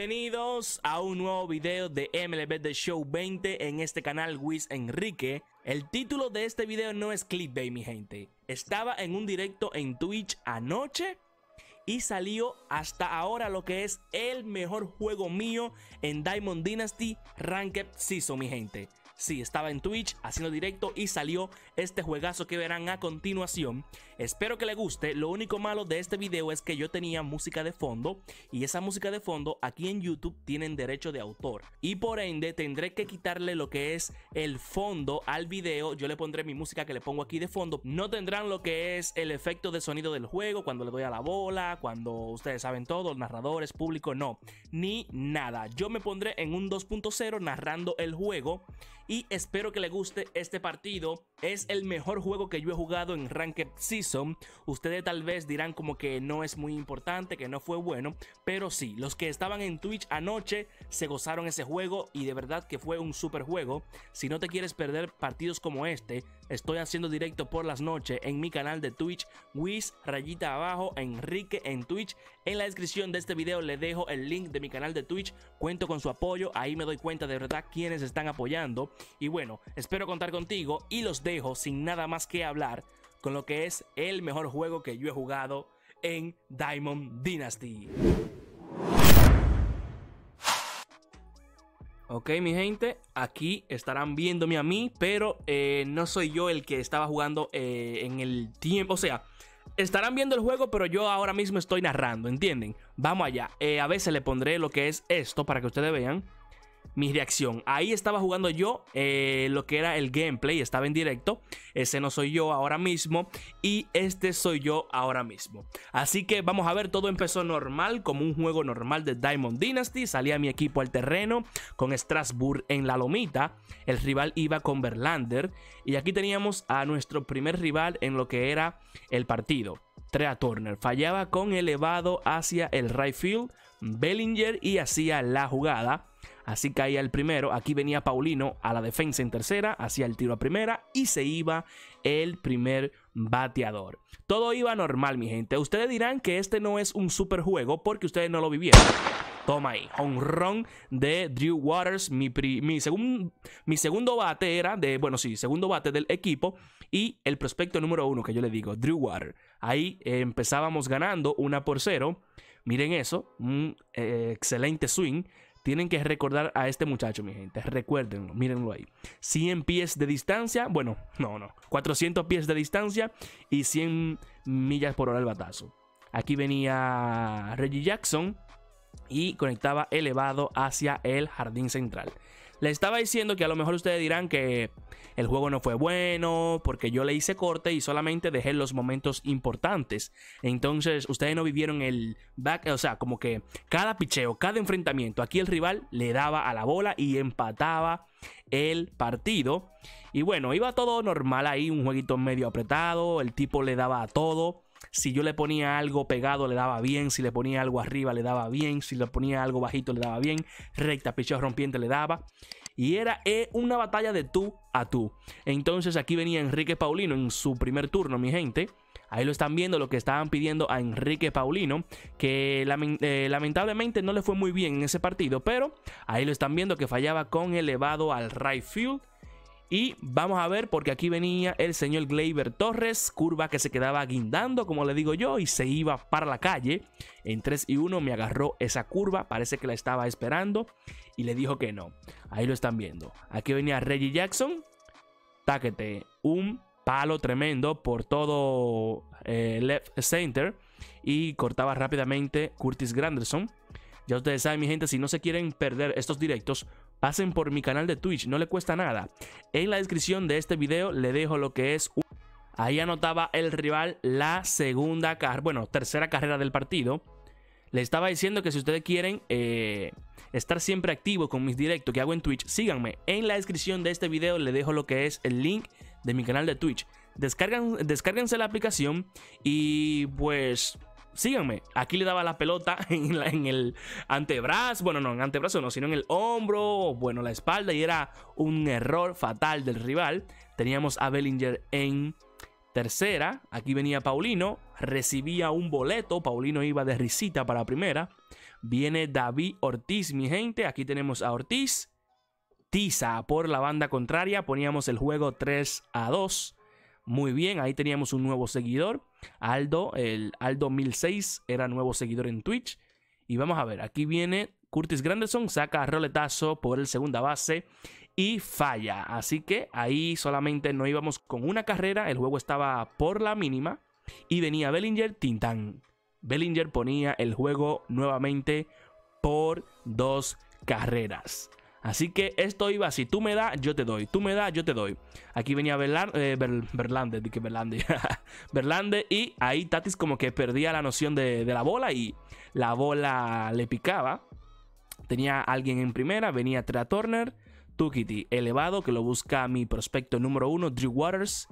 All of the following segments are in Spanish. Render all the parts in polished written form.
Bienvenidos a un nuevo video de MLB The Show 20 en este canal Luis Enrique. El título de este video no es clickbait, mi gente. Estaba en un directo en Twitch anoche y salió hasta ahora lo que es el mejor juego mío en Diamond Dynasty Ranked Season, mi gente. Sí, estaba en Twitch haciendo directo y salió este juegazo que verán a continuación. Espero que les guste. Lo único malo de este video es que yo tenía música de fondo y esa música de fondo aquí en YouTube tienen derecho de autor y por ende tendré que quitarle lo que es el fondo al video. Yo le pondré mi música que le pongo aquí de fondo. No tendrán lo que es el efecto de sonido del juego cuando le doy a la bola, cuando ustedes saben todo, narradores, público, no, ni nada. Yo me pondré en un 2.0 narrando el juego. Y espero que les guste este partido. Es el mejor juego que yo he jugado en Ranked Season. Ustedes tal vez dirán como que no es muy importante, que no fue bueno. Pero sí, los que estaban en Twitch anoche se gozaron ese juego. Y de verdad que fue un super juego. Si no te quieres perder partidos como este, estoy haciendo directo por las noches en mi canal de Twitch, Wiz rayita abajo Enrique en Twitch. En la descripción de este video le dejo el link de mi canal de Twitch. Cuento con su apoyo. Ahí me doy cuenta de verdad quiénes están apoyando. Y bueno, espero contar contigo y los dejo sin nada más que hablar con lo que es el mejor juego que yo he jugado en Diamond Dynasty. Ok, mi gente, aquí estarán viéndome a mí, pero no soy yo el que estaba jugando en el tiempo, o sea, estarán viendo el juego, pero yo ahora mismo estoy narrando, ¿entienden? Vamos allá, a veces le pondré lo que es esto para que ustedes vean mi reacción. Ahí estaba jugando yo lo que era el gameplay, estaba en directo. Ese no soy yo ahora mismo y este soy yo ahora mismo. Así que vamos a ver, todo empezó normal, como un juego normal de Diamond Dynasty. Salía mi equipo al terreno con Strasburg en la lomita. El rival iba con Verlander y aquí teníamos a nuestro primer rival en lo que era el partido. Trea Turner fallaba con elevado hacia el right field. Bellinger y hacía la jugada. Así caía el primero. Aquí venía Paulino a la defensa en tercera, hacía el tiro a primera y se iba el primer bateador. Todo iba normal, mi gente. Ustedes dirán que este no es un super juego porque ustedes no lo vivieron. Toma ahí, home run de Drew Waters. Mi segundo bate era de, bueno, sí, segundo bate del equipo. Y el prospecto número 1 que yo le digo, Drew Waters. Ahí empezábamos ganando 1-0. Miren eso, un excelente swing. Tienen que recordar a este muchacho, mi gente. Recuérdenlo, mírenlo ahí. 100 pies de distancia. Bueno, no. 400 pies de distancia y 100 millas por hora el batazo. Aquí venía Reggie Jackson y conectaba elevado hacia el jardín central. Les estaba diciendo que a lo mejor ustedes dirán que el juego no fue bueno porque yo le hice corte y solamente dejé los momentos importantes. Entonces ustedes no vivieron el back, o sea, como que cada picheo, cada enfrentamiento, aquí el rival le daba a la bola y empataba el partido. Y bueno, iba todo normal ahí, un jueguito medio apretado, el tipo le daba a todo. Si yo le ponía algo pegado le daba bien, si le ponía algo arriba le daba bien, si le ponía algo bajito le daba bien, recta, picheo rompiente le daba. Y era una batalla de tú a tú. Entonces aquí venía Enrique Paulino en su primer turno, mi gente. Ahí lo están viendo, lo que estaban pidiendo a Enrique Paulino, que lamentablemente no le fue muy bien en ese partido, pero ahí lo están viendo que fallaba con elevado al right field. Y vamos a ver, porque aquí venía el señor Gleyber Torres, curva que se quedaba guindando, como le digo yo, y se iba para la calle. En 3-1 me agarró esa curva, parece que la estaba esperando y le dijo que no. Ahí lo están viendo. Aquí venía Reggie Jackson, táquete, un palo tremendo por todo left center y cortaba rápidamente Curtis Granderson. Ya ustedes saben, mi gente, si no se quieren perder estos directos, pasen por mi canal de Twitch, no le cuesta nada. En la descripción de este video le dejo lo que es ahí anotaba el rival la tercera carrera del partido. Le estaba diciendo que si ustedes quieren estar siempre activo con mis directos que hago en Twitch, síganme. En la descripción de este video le dejo lo que es el link de mi canal de Twitch. Descárguense la aplicación y pues síganme. Aquí le daba la pelota en el antebrazo. Bueno, no, en antebrazo no, sino en el hombro, bueno, la espalda. Y era un error fatal del rival. Teníamos a Bellinger en tercera. Aquí venía Paulino. Recibía un boleto. Paulino iba de risita para primera. Viene David Ortiz, mi gente. Aquí tenemos a Ortiz. Tiza por la banda contraria. Poníamos el juego 3-2. Muy bien, ahí teníamos un nuevo seguidor. Aldo, el Aldo 1006 era nuevo seguidor en Twitch. Y vamos a ver, aquí viene Curtis Granderson, saca roletazo por el segunda base y falla. Así que ahí solamente no íbamos con una carrera, el juego estaba por la mínima. Y venía Bellinger, Tintán. Bellinger ponía el juego nuevamente por 2 carreras. Así que esto iba así, tú me das, yo te doy, tú me das, yo te doy. Aquí venía Verlander y ahí Tatis como que perdía la noción de la bola y la bola le picaba. Tenía alguien en primera, venía Trea Turner, Tukiti elevado que lo busca mi prospecto número 1, Drew Waters.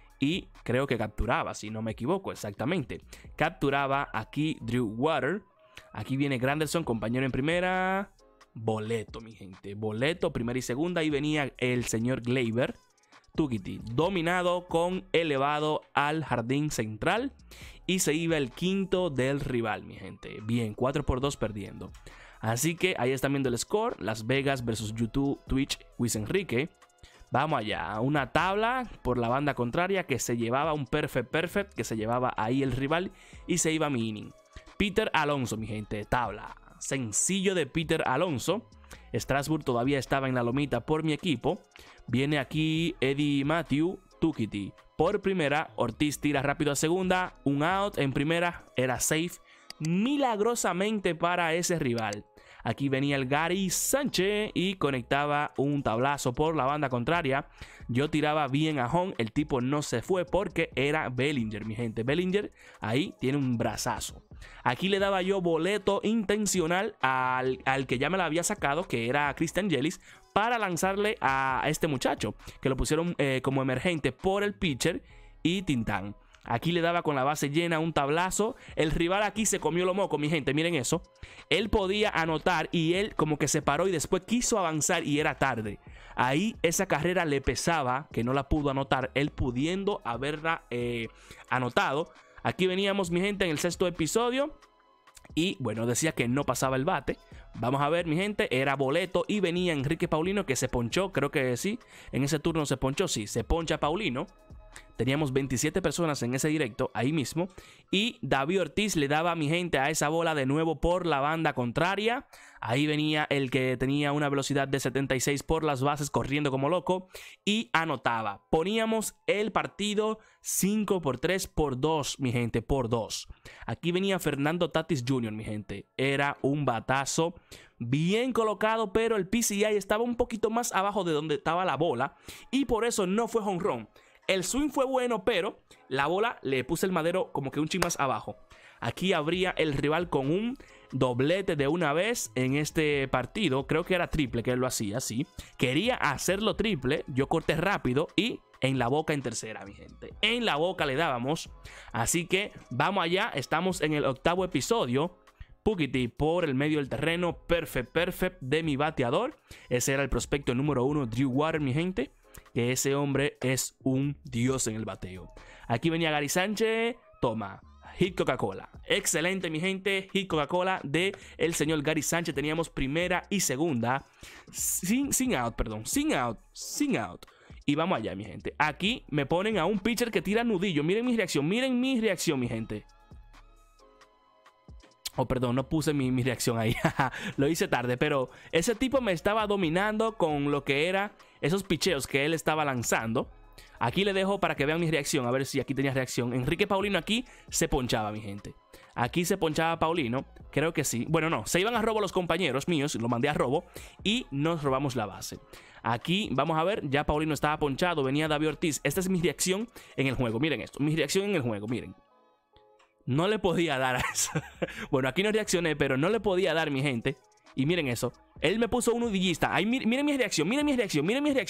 Y creo que capturaba, si no me equivoco exactamente. Capturaba aquí Drew Waters. Aquí viene Granderson, compañero en primera. Boleto, mi gente. Boleto, primera y segunda. Ahí venía el señor Gleyber. Tukiti, dominado con elevado al jardín central. Y se iba el quinto del rival, mi gente. Bien, 4-2 perdiendo. Así que ahí están viendo el score. Las Vegas versus YouTube, Twitch, Luis Enrique. Vamos allá. Una tabla por la banda contraria que se llevaba un perfect que se llevaba ahí el rival. Y se iba mi inning. Peter Alonso, mi gente. Tabla. Sencillo de Peter Alonso. Strasburg todavía estaba en la lomita por mi equipo. Viene aquí Eddie Matthew, Tukiti por primera. Ortiz tira rápido a segunda. Un out en primera. Era safe milagrosamente para ese rival. Aquí venía el Gary Sánchez y conectaba un tablazo por la banda contraria. Yo tiraba bien a home. El tipo no se fue porque era Bellinger, mi gente. Bellinger ahí tiene un brazazo. Aquí le daba yo boleto intencional al que ya me la había sacado, que era Christian Yelich, para lanzarle a este muchacho, que lo pusieron como emergente por el pitcher y Tintán. Aquí le daba con la base llena un tablazo. El rival aquí se comió lo moco, mi gente. Miren eso. Él podía anotar y él como que se paró y después quiso avanzar y era tarde. Ahí esa carrera le pesaba, que no la pudo anotar, él pudiendo haberla anotado. Aquí veníamos, mi gente, en el 6º episodio. Y bueno, decía que no pasaba el bate. Vamos a ver, mi gente, era boleto y venía Enrique Paulino que se ponchó. Creo que sí, en ese turno se ponchó, sí, se poncha Paulino. Teníamos 27 personas en ese directo, ahí mismo. Y David Ortiz le daba a mi gente a esa bola de nuevo por la banda contraria. Ahí venía el que tenía una velocidad de 76 por las bases, corriendo como loco. Y anotaba. Poníamos el partido 5-3 por 2, mi gente, por 2. Aquí venía Fernando Tatis Jr., mi gente. Era un batazo bien colocado, pero el PCI estaba un poquito más abajo de donde estaba la bola. Y por eso no fue home run. El swing fue bueno, pero la bola le puse el madero como que un chin más abajo. Aquí habría el rival con un doblete de una vez en este partido. Creo que era triple que él lo hacía, sí. Quería hacerlo triple. Yo corté rápido y en la boca en tercera, mi gente. En la boca le dábamos. Así que vamos allá. Estamos en el 8º episodio. Pukiti por el medio del terreno. Perfect de mi bateador. Ese era el prospecto número 1, Drew Waters, mi gente. Que ese hombre es un dios en el bateo. Aquí venía Gary Sánchez. Toma, hit Coca-Cola. Excelente, mi gente. Hit Coca-Cola de el señor Gary Sánchez. Teníamos primera y segunda. Sin out. Y vamos allá, mi gente. Aquí me ponen a un pitcher que tira nudillo. Miren mi reacción, mi gente. Oh, perdón, no puse mi reacción ahí. Lo hice tarde, pero ese tipo me estaba dominando con lo que era esos picheos que él estaba lanzando. Aquí le dejo para que vean mi reacción, a ver si aquí tenía reacción. Enrique Paulino aquí se ponchaba, mi gente. Aquí se ponchaba Paulino, creo que sí. Bueno, no, se iban a robo los compañeros míos, lo mandé a robo y nos robamos la base. Aquí, vamos a ver, ya Paulino estaba ponchado, venía David Ortiz. Esta es mi reacción en el juego, miren esto, mi reacción en el juego, miren. No le podía dar a eso. Bueno, aquí no reaccioné, pero no le podía dar, mi gente. Y miren eso. Él me puso un nudillista. Ahí, miren mi reacción, miren mi reacción.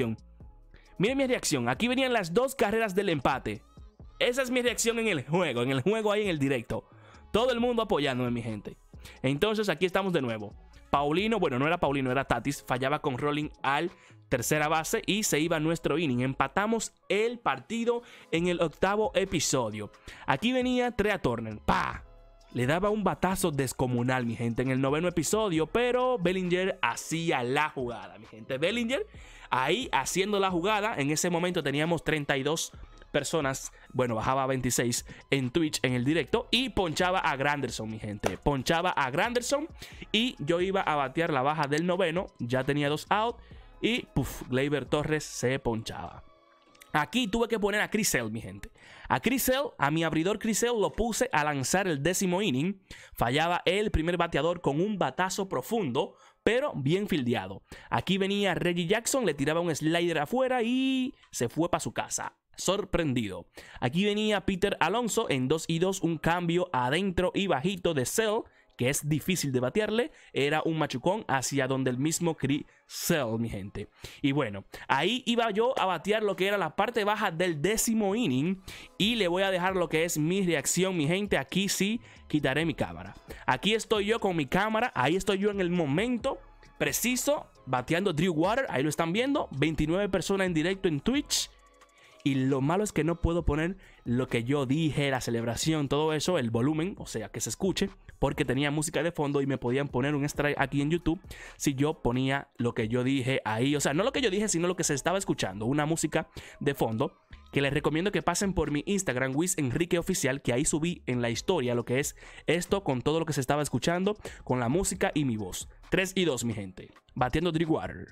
Aquí venían las 2 carreras del empate. Esa es mi reacción en el juego ahí en el directo. Todo el mundo apoyándome, mi gente. Entonces aquí estamos de nuevo. Paulino, bueno, no era Paulino, era Tatis. Fallaba con rolling al tercera base y se iba nuestro inning. Empatamos el partido en el 8º episodio. Aquí venía Trea Turner. ¡Pa! le daba un batazo descomunal, mi gente, en el 9º episodio, pero Bellinger hacía la jugada, mi gente. Bellinger ahí haciendo la jugada. En ese momento teníamos 32 personas, bueno, bajaba a 26 en Twitch en el directo, y ponchaba a Granderson, mi gente. Ponchaba a Granderson y yo iba a batear la baja del 9º, ya tenía 2 out y puff, Gleyber Torres se ponchaba. Aquí tuve que poner a Chris Sale, mi gente. A Chris Sale, a mi abridor Chris Sale, lo puse a lanzar el 10º inning. Fallaba el primer bateador con un batazo profundo, pero bien fildeado. Aquí venía Reggie Jackson, le tiraba un slider afuera y se fue para su casa. Sorprendido. Aquí venía Peter Alonso en 2-2, un cambio adentro y bajito de Sale, que es difícil de batearle. Era un machucón hacia donde el mismo Chris Sale, mi gente. Y bueno, ahí iba yo a batear lo que era la parte baja del 10º inning, y le voy a dejar lo que es mi reacción, mi gente. Aquí sí quitaré mi cámara. Aquí estoy yo con mi cámara, ahí estoy yo en el momento preciso bateando Drew Water. Ahí lo están viendo, 29 personas en directo en Twitch. Y lo malo es que no puedo poner lo que yo dije, la celebración, todo eso, el volumen, o sea, que se escuche, porque tenía música de fondo y me podían poner un strike aquí en YouTube si yo ponía lo que yo dije ahí. O sea, no lo que yo dije, sino lo que se estaba escuchando, una música de fondo, que les recomiendo que pasen por mi Instagram, Luis Enrique Oficial, que ahí subí en la historia lo que es esto, con todo lo que se estaba escuchando, con la música y mi voz. 3-2, mi gente. Batiendo Drew Water.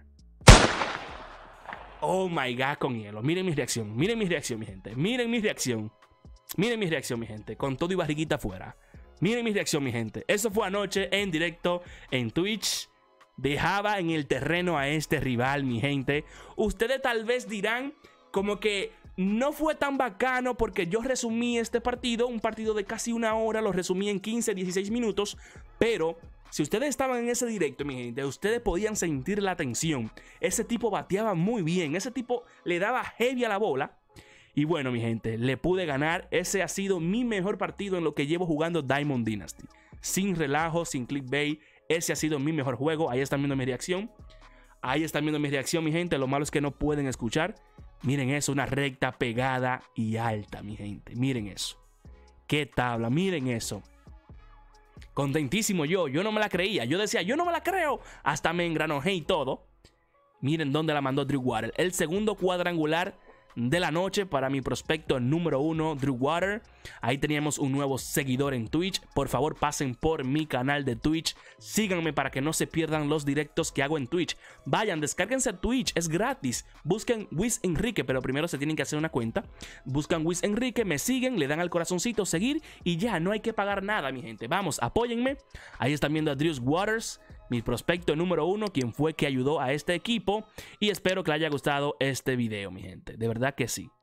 Oh my God, con hielo. Miren mi reacción, mi gente. Miren mi reacción, mi gente. Con todo y barriguita afuera. Miren mi reacción, mi gente. Eso fue anoche en directo en Twitch. Dejaba en el terreno a este rival, mi gente. Ustedes tal vez dirán como que no fue tan bacano porque yo resumí este partido, un partido de casi 1 hora, lo resumí en 15, 16 minutos, pero si ustedes estaban en ese directo, mi gente, ustedes podían sentir la tensión. Ese tipo bateaba muy bien, ese tipo le daba heavy a la bola. Y bueno, mi gente, le pude ganar. Ese ha sido mi mejor partido en lo que llevo jugando Diamond Dynasty. Sin relajo, sin clickbait, ese ha sido mi mejor juego. Ahí están viendo mi reacción. Ahí están viendo mi reacción, mi gente. Lo malo es que no pueden escuchar. Miren eso, una recta pegada y alta, mi gente. Miren eso. Qué tabla, miren eso. Contentísimo yo no me la creía. Yo decía, yo no me la creo. Hasta me engranojé y todo. Miren dónde la mandó Drew Water. El segundo cuadrangular de la noche para mi prospecto número 1, Drew Water. Ahí teníamos un nuevo seguidor en Twitch. Por favor, pasen por mi canal de Twitch. Síganme para que no se pierdan los directos que hago en Twitch. Vayan, descárguense Twitch, es gratis. Busquen Luis Enrique, pero primero se tienen que hacer una cuenta. Buscan Luis Enrique, me siguen, le dan al corazoncito, seguir, y ya, no hay que pagar nada, mi gente. Vamos, apóyenme. Ahí están viendo a Drew Waters, mi prospecto número 1, quien fue que ayudó a este equipo, y espero que les haya gustado este video, mi gente, de verdad que sí.